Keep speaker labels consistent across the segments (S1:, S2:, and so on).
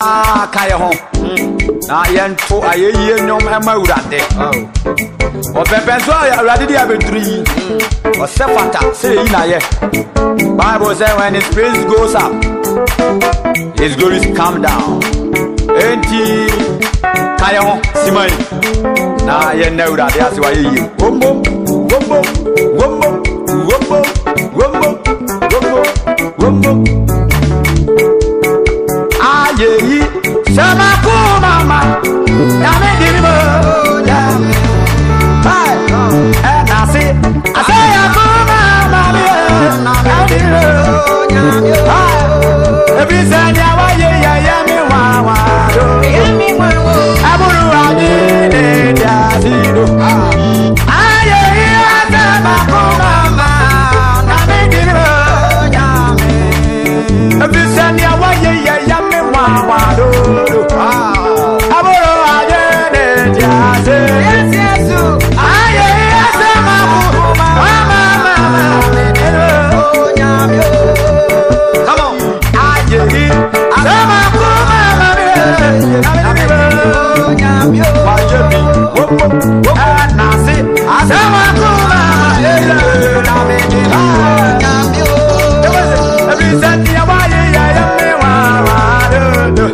S1: kaya home. Na yen to aye nyom ema urade. O pepe so urade dia be 3. O sefata say na ye. Bible say when his praise goes up, his glories come down. Enti kaya home simai. Na yen na urade ase wa ye. Wombo wombo wombo wombo wombo wombo wombo. Aye sama ku mama na me diribo ya hai na si asaya ku mama na me diribo hai every sanya wa ye ya me wa aburu ani de ya sido aye sama ku mama na me diribo ya me every sanya wa ye ya me wa do aboro aye de jase yes yes aye asema mama nyamyo come on aye asema mama nyamyo wajebi anasi asema mama nyamyo every Sunday awaye ya me wa do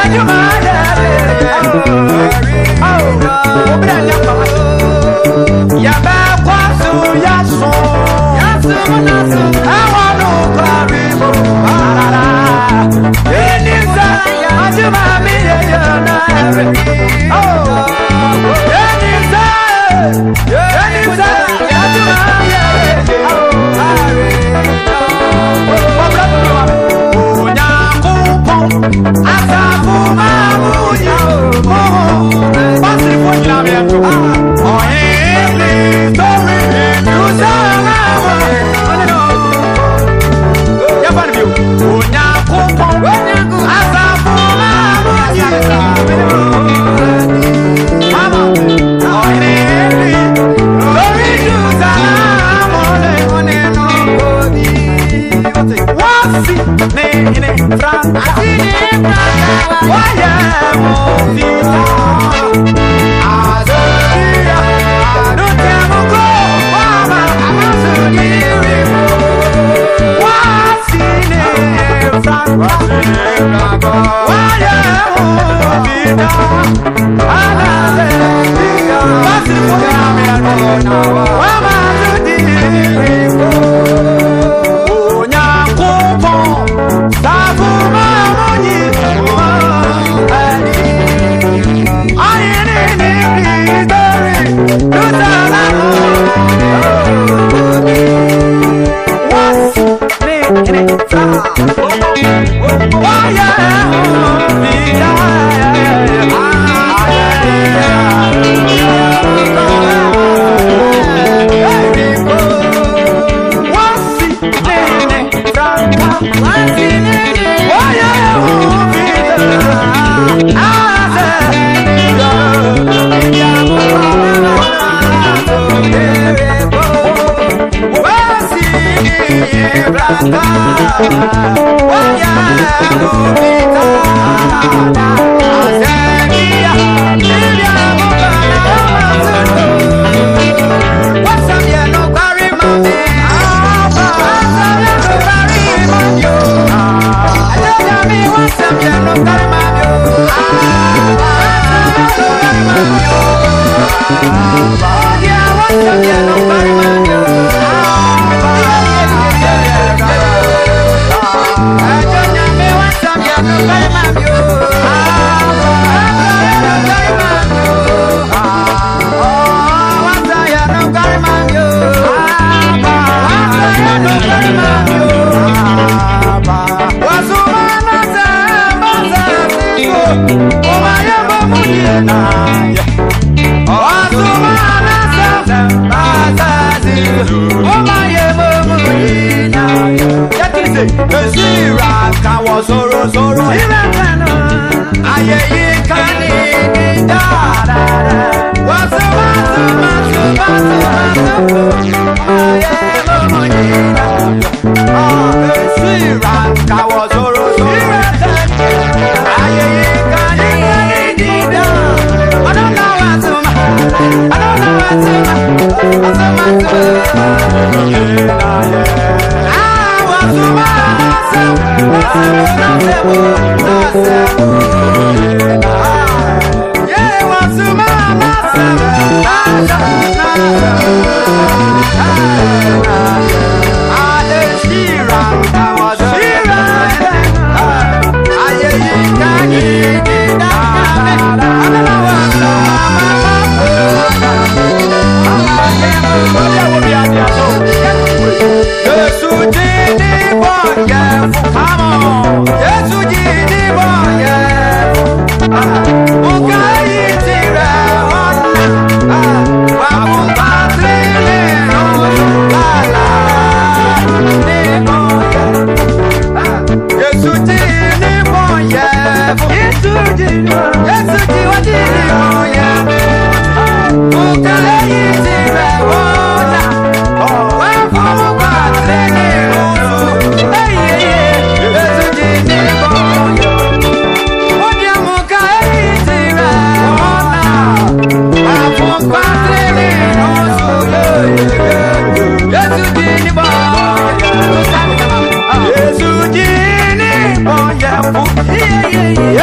S2: Yes,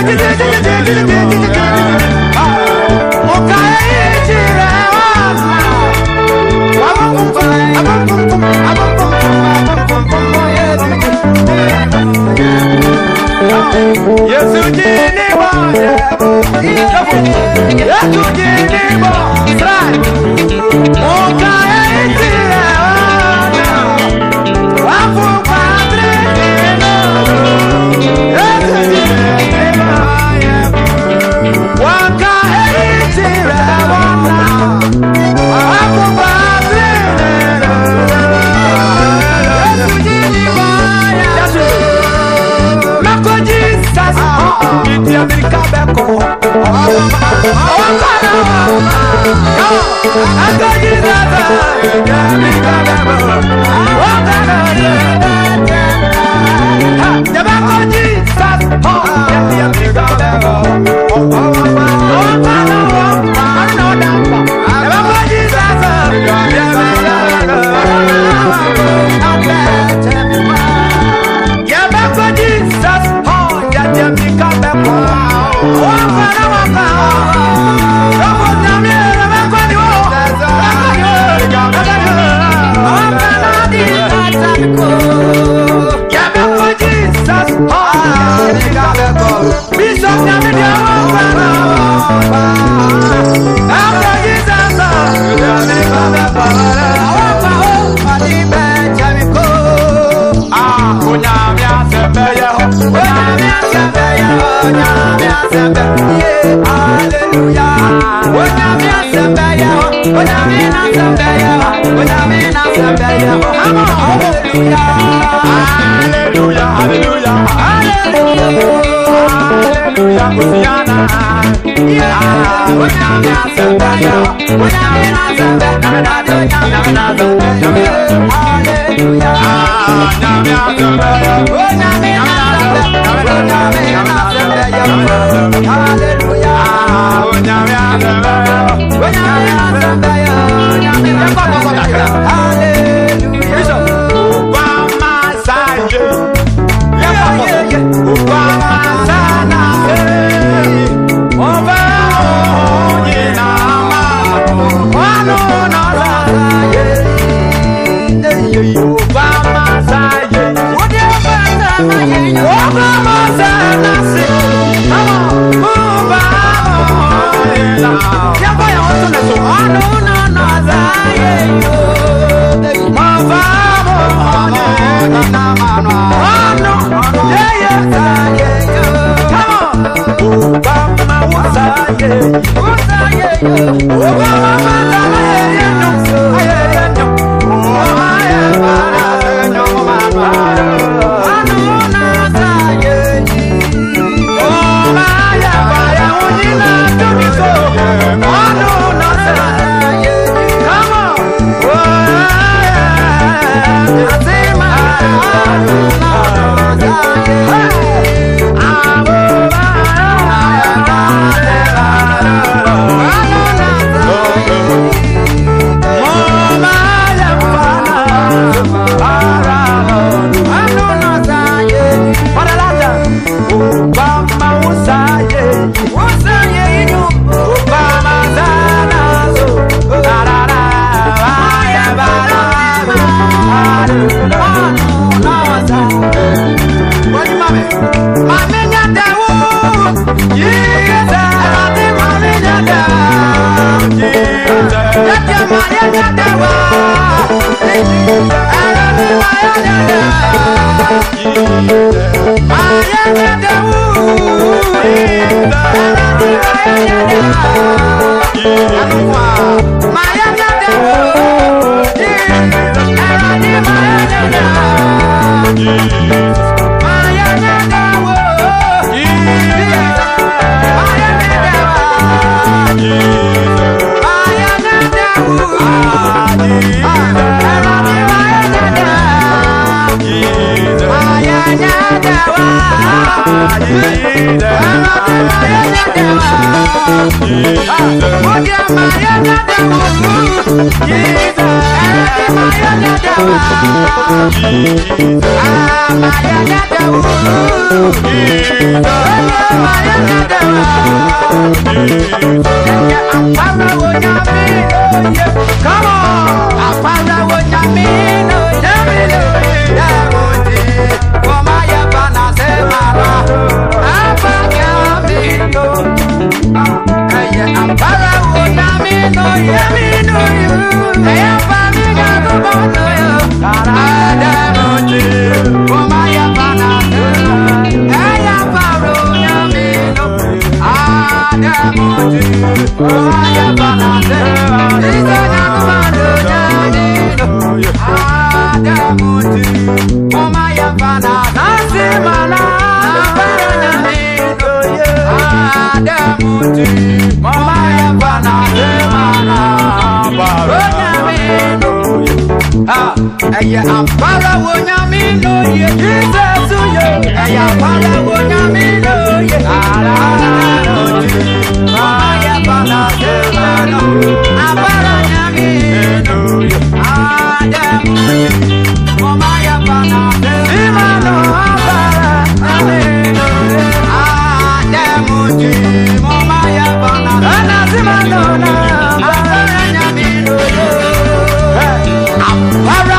S2: Jesus.
S1: Come on, I found out what you mean. I'm para wonyamino ye Jesus yo eya para wonyamino ye ala ya para semana abara nyamino ye adamu mama ya para semana abara nyamino ye adamu mama ya para na semana abara nyamino ye abara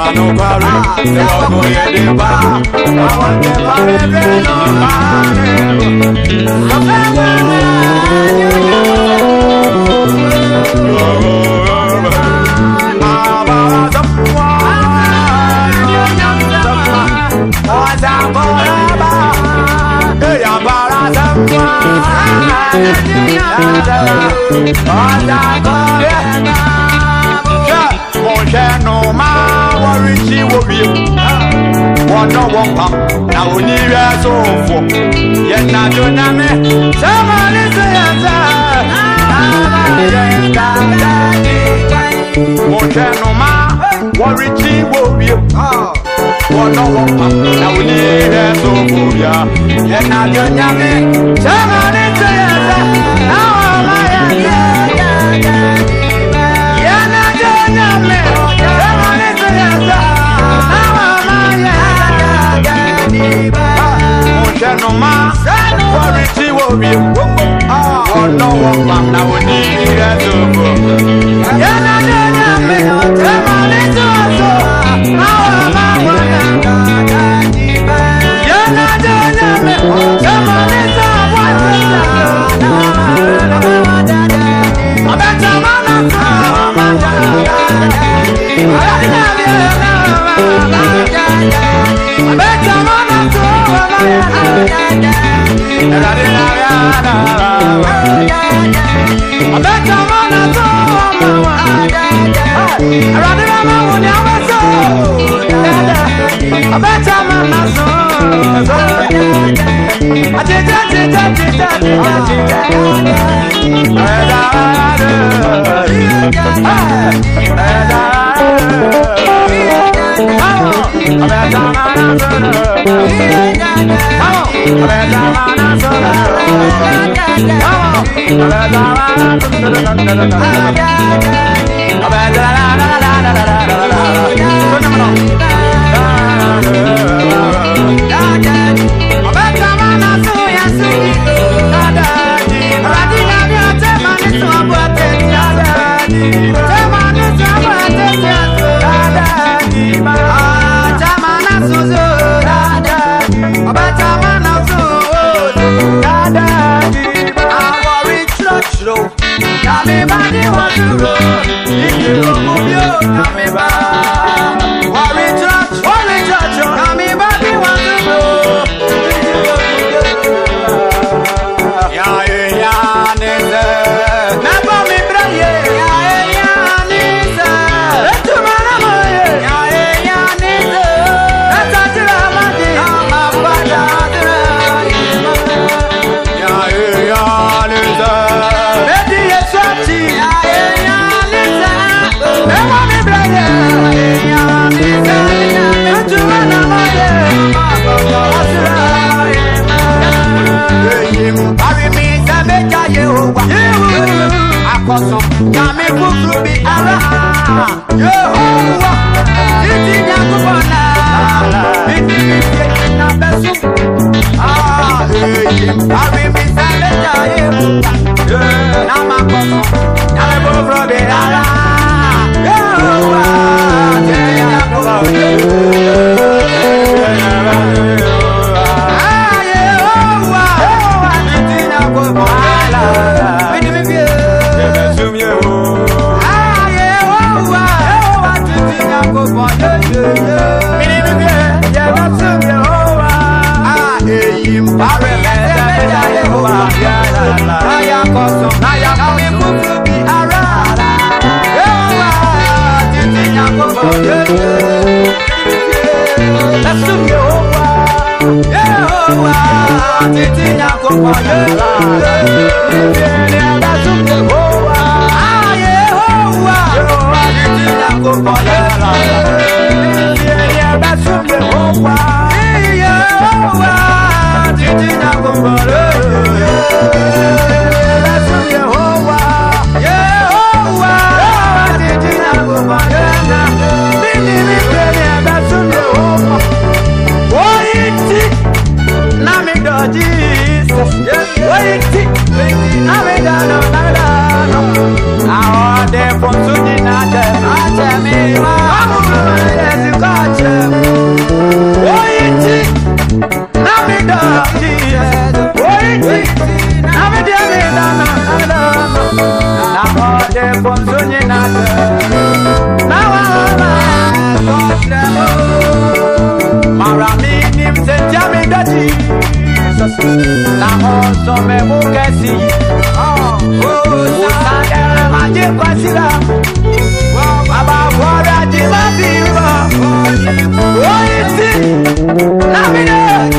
S1: mano kwari se wako yediba awante barebe no no ma worry she will be one no one pump now we need so for yet not do name somebody say no ma worry she will be one no one pump now we need so for ya yet not do name somebody say no ma worry she will be oh no one man now we need to go ya na me te mane to so ma ya na me te mane to I de Fonsonia Nata. Now Maraminim said Jammy Daddy. Now also me Mugasi. Oh, Sandra Magic Basila. Baba Bora Jima Viva. Oh, it's it. Namida.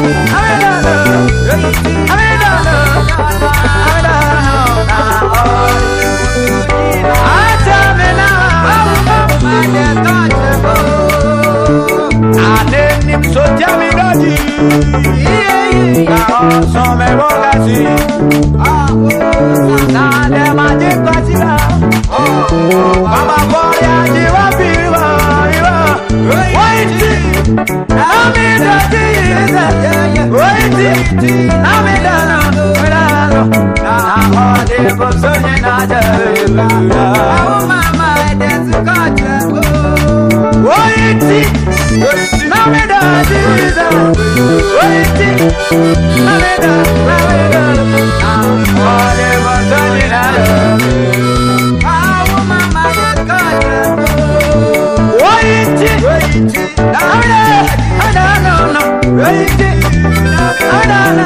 S1: So Jammy Daddy, now some Mugasi. Now the Magic Basila. Baba Bora Jima Viva. Wait, Namida. Wait, Namida. Now the Fonsonia Nata. Oh mama, that's a gotcha. Wait, Namida. Wait, Namida. Oh the Fonsonia Nata. Oh mama, that's gotcha. Wait, Namida. No. Wait, no.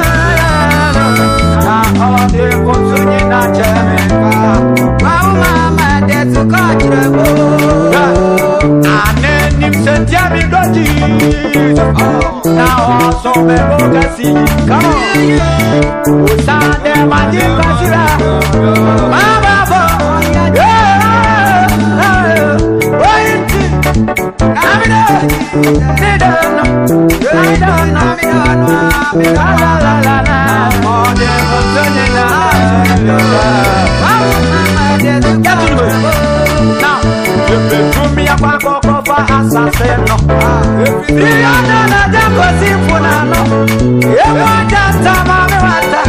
S1: Oh the Fonsonia Nata. Oh mama, that's a gotcha. Jammy Daddy. Now also me Mugasi. Come on. Usande Magic Basila. Mama bo. Wait. Namida. I don't know. La. Oh, the Fonsonia Nata. Now, you to me a quack assassin. Rihanna na jambo simfunano. Ewa jata mame wata.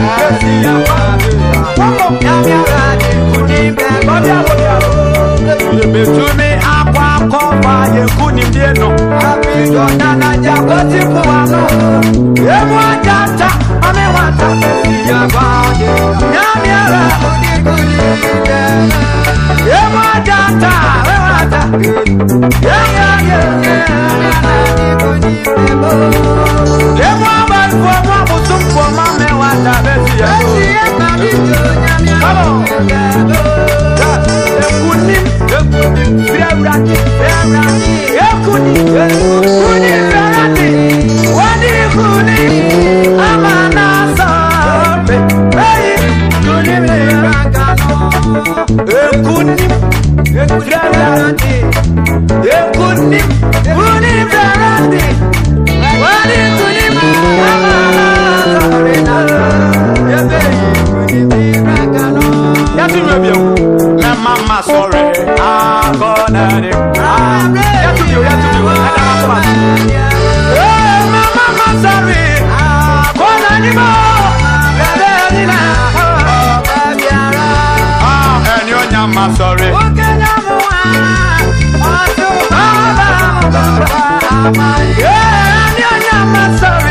S1: Wako nyami aradi kunimbe. Yebe to me akwa kofa ye kunimbieno. Rihanna na jambo simfunano. Ewa jata mame wata. Nyami aradi kunimbe. Ewa jata yeah. Mama, sorry, I'm gonna do. Mama, sorry, I'm gonna do. And you're not sorry. Yeah, you're not sorry.